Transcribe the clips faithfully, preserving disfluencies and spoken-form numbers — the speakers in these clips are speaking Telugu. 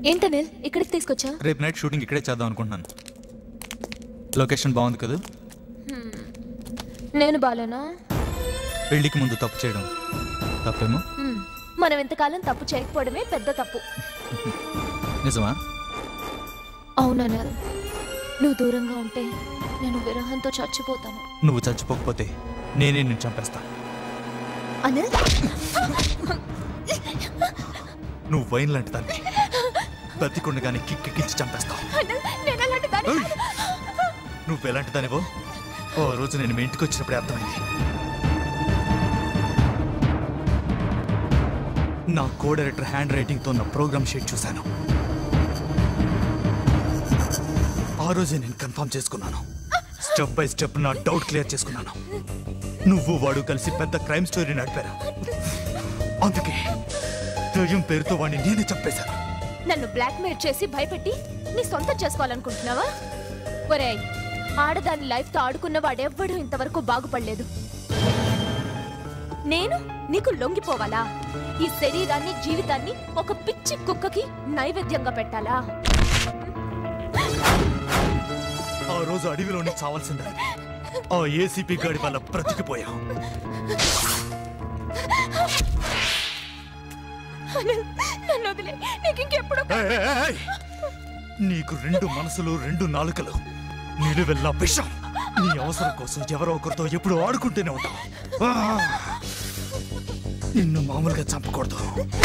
ఏంటనిల్ ఇక్కడికి తీసుకొచ్చా? రేపు నైట్ షూటింగ్ ఇక్కడే చేద్దాం అనుకుంటున్నాను. లొకేషన్ బాగుంది కదా? నేను బాలేనా? పెళ్లికి ముందు తప్పు చేయడం తప్పేమో. మనం ఇంతకాలం తప్పు చేయకపోవడమే పెద్ద తప్పు. నిజమా? అవునా? నువ్వు దూరంగా ఉంటే నేను విరహంతో చచ్చిపోతాను. నువ్వు చచ్చిపోకపోతే నేనే నిన్ను చంపేస్తా. అనిల్, నువ్వు వైన్ లాంటి దాన్ని బతికుండగానే కిక్కిచ్చి చంపేస్తావు. నువ్వు ఎలాంటి దానివో ఓ రోజు నేను మీ ఇంటికి వచ్చినప్పుడే అర్థమైంది. నా కో డైరెక్టర్ హ్యాండ్ రైటింగ్తో నా ప్రోగ్రామ్ షీట్ చూశాను. ఆ రోజే నేను కన్ఫర్మ్ చేసుకున్నాను. స్టెప్ బై స్టెప్ నా డౌట్ క్లియర్ చేసుకున్నాను. నువ్వు వాడు కలిసి పెద్ద క్రైమ్ స్టోరీ నడిపారు. అందుకే దయ్యం పేరుతో వాడిని నేనే చంపేశాను. నన్ను బ్లాక్ మెయిల్ చేసి భయపెట్టి నీ సొంతం చేసుకోవాలనుకుంటున్నావా? ఒరేయ్, ఆడదాని లైఫ్ తో ఆడుకున్న వాడెవ్వడూ ఇంతవరకు బాగుపడలేదు. నేను నీకు లొంగిపోవాలా? ఈ శరీరాన్ని జీవితాన్ని ఒక పిచ్చి కుక్కకి నైవేద్యంగా పెట్టాలా? ఆ రోజు అడవిలోనే చావాల్సిందే. ఆ ఏసీపీ గాడి వల్ల బ్రతికిపోయా. నీకు రెండు మనసులు, రెండు నాలుకలు, నిలువెల్లా విషం. నీ అవసరం కోసం ఎవరో ఒకరితో ఎప్పుడు ఆడుకుంటూనే ఉంటావు. నిన్ను మామూలుగా చంపకూడదు.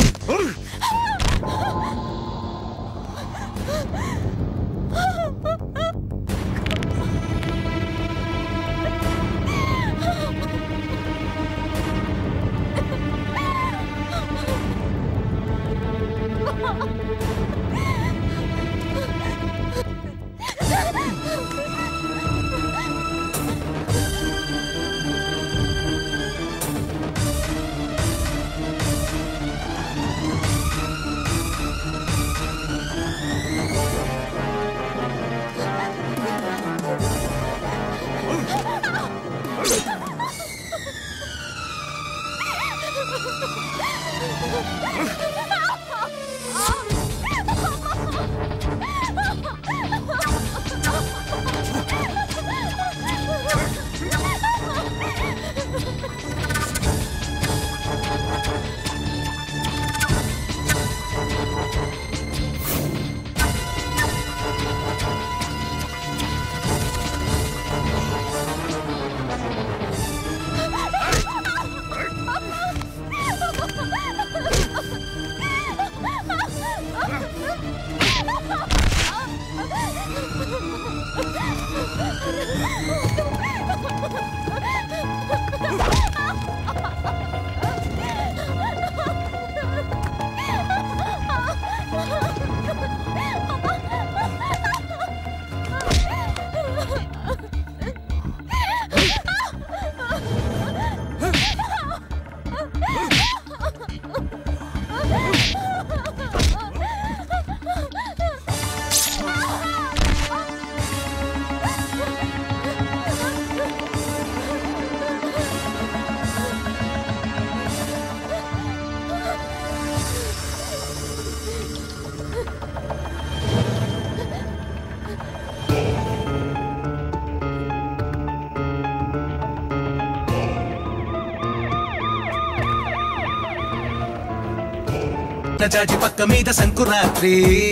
జాజి పక్క మీద సంకురాత్రి,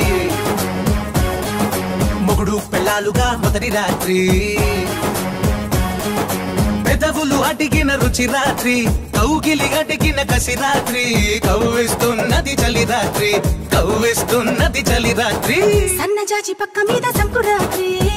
మొగుడు పెళ్ళాలుగా మొదటి రాత్రి, పెదవులు అడిగిన రుచి రాత్రి, కౌగిలి అడిగిన కసి రాత్రి, కవ్విస్తున్నది చలి రాత్రి, కవ్విస్తున్నది చలి రాత్రి. సన్న జాజి పక్క మీద సంకురాత్రి.